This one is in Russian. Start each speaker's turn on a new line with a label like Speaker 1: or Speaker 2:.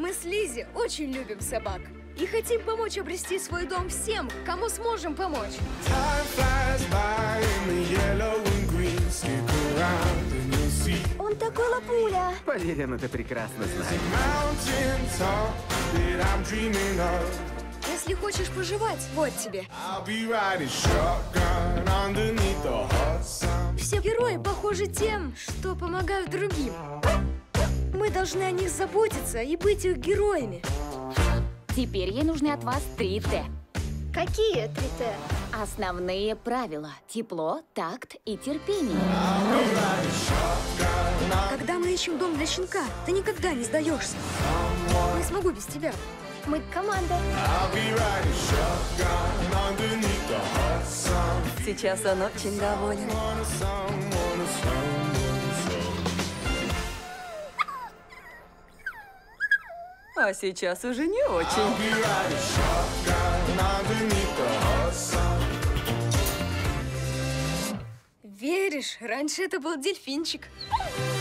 Speaker 1: Мы с Лиззи очень любим собак. И хотим помочь обрести свой дом всем, кому сможем помочь.
Speaker 2: Он такой лапуля.
Speaker 3: Поверь, он это прекрасно знает.
Speaker 1: Если хочешь пожевать, вот тебе. Все герои похожи тем, что помогают другим. Мы должны о них заботиться и быть их героями.
Speaker 4: Теперь ей нужны от вас 3 Т.
Speaker 2: Какие 3Т?
Speaker 4: Основные правила. Тепло, такт и терпение.
Speaker 1: Когда мы ищем дом для щенка, ты никогда не сдаешься. Не смогу без тебя.
Speaker 2: Мы команда.
Speaker 5: Сейчас он очень доволен. А сейчас уже не очень.
Speaker 1: Веришь, раньше это был дельфинчик.